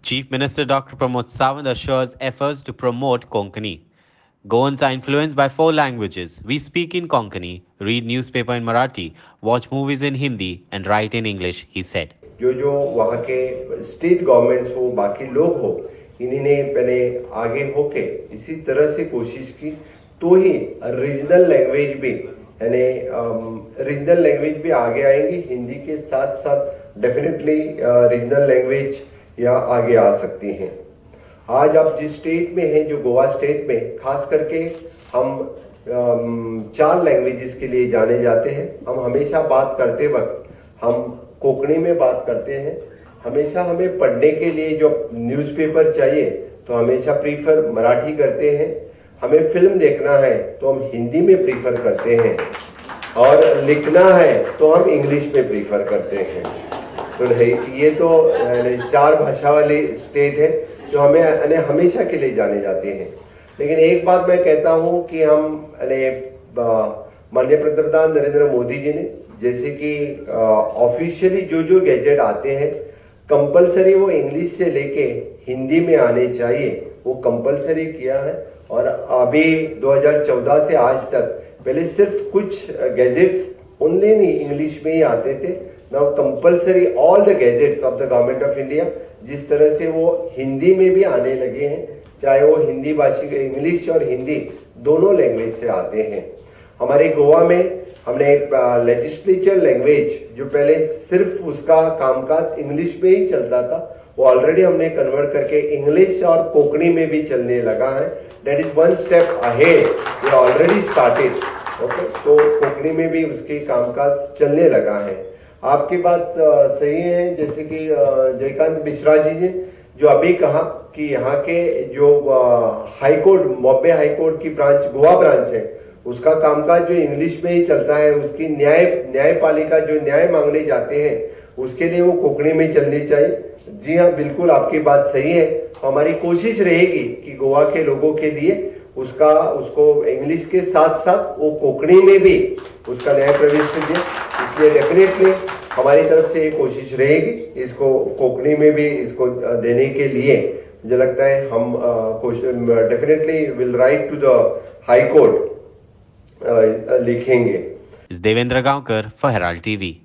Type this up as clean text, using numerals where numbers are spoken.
Chief Minister Dr. Pramod Sawant assures efforts to promote Konkani. Goans are influenced by four languages. We speak in Konkani, read newspaper in Marathi, watch movies in Hindi, and write in English, he said. जो वहाँ के state governments हो, बाकी लोग हो, इन्हीं ने पहले आगे होके इसी तरह से कोशिश की तो ही रीजनल लैंग्वेज भी आगे आएंगी। हिंदी के साथ साथ डेफिनेटली रीजनल लैंग्वेज या आगे आ सकती हैं। आज आप जिस स्टेट में हैं, जो गोवा स्टेट में, खास करके हम 4 लैंग्वेजेस के लिए जाने जाते हैं। हम हमेशा बात करते वक्त हम कोंकणी में बात करते हैं। हमेशा हमें पढ़ने के लिए जो न्यूज़पेपर चाहिए तो हमेशा प्रीफर मराठी करते हैं। हमें फिल्म देखना है तो हम हिंदी में प्रीफर करते हैं, और लिखना है तो हम इंग्लिश में प्रीफर करते हैं। तो ये तो 4 भाषा वाली स्टेट है जो हमें हमेशा के लिए जाने जाते हैं। लेकिन एक बात मैं कहता हूं कि हम माननीय पंतप्रधान नरेंद्र मोदी जी ने जैसे कि ऑफिशियली जो गैजेट आते हैं कंपलसरी वो इंग्लिश से लेके हिंदी में आने चाहिए, वो कंपलसरी किया है। और अभी 2014 से आज तक पहले सिर्फ कुछ गैजेट्स ओनली नहीं इंग्लिश में ही आते थे। Now compulsory all the gadgets of the government of India जिस तरह से वो हिंदी में भी आने लगे हैं, चाहे वो हिंदी भाषी इंग्लिश और हिंदी दोनों लैंग्वेज से आते हैं। हमारे गोवा में हमने लेजिस्लेचर लैंग्वेज जो पहले सिर्फ उसका कामकाज इंग्लिश में ही चलता था, वो ऑलरेडी हमने कन्वर्ट करके इंग्लिश और कोंकणी में भी चलने लगा है। That is one step ahead, we already started. Okay, तो कोंकणी में भी उसके कामकाज चलने लगा है। आपकी बात सही है, जैसे कि जयकांत मिश्रा जी ने जो अभी कहा कि यहाँ के जो हाईकोर्ट, बॉम्बे हाईकोर्ट की ब्रांच गोवा ब्रांच है, उसका कामकाज जो इंग्लिश में ही चलता है, उसकी न्यायपालिका जो न्याय मांगने जाते हैं उसके लिए वो कोंकणी में चलनी चाहिए। जी हाँ, बिल्कुल आपकी बात सही है। हमारी कोशिश रहेगी कि गोवा के लोगों के लिए उसको इंग्लिश के साथ साथ वो कोंकणी में भी उसका न्याय प्रविष्टि दे। इसलिए डेफिनेटली हमारी तरफ से ये कोशिश रहेगी इसको कोंकणी में भी इसको देने के लिए। मुझे लगता है हम definitely will write to the high court लिखेंगे। Devendra Gaonkar for Herald TV.